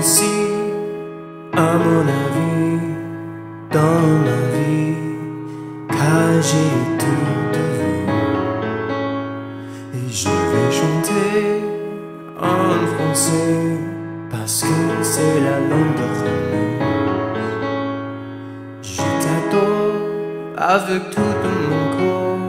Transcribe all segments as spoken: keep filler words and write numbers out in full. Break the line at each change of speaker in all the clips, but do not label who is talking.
aussi, à mon avis, dans ma vie, car j'ai tout de vous. Et je vais chanter en français, parce que c'est la langue de l'amour. Je t'adore avec tout mon corps.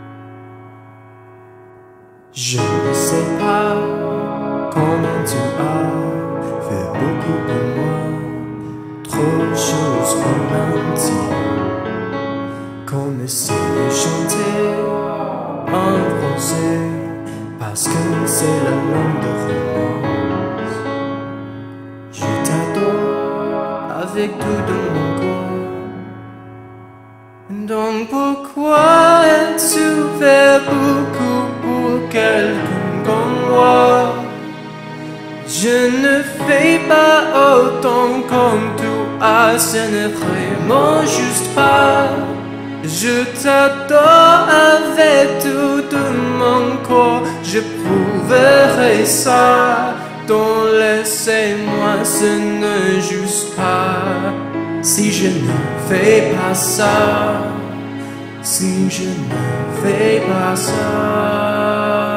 Je ne sais pas comment tu as fait beaucoup pour moi, trop de choses romantiques. Comme essayer de chanter en français, parce que c'est la langue de romance. Je t'adore avec tout de mon corps. Donc pourquoi es-tu fait beaucoup pour quelqu'un comme moi? Je ne fais pas autant comme toi, ce n'est vraiment juste pas. Je t'adore avec tout de mon corps, je prouverai ça. Donc laissez-moi, ce n'est juste pas. Si je ne fais pas ça, si je ne fais pas ça.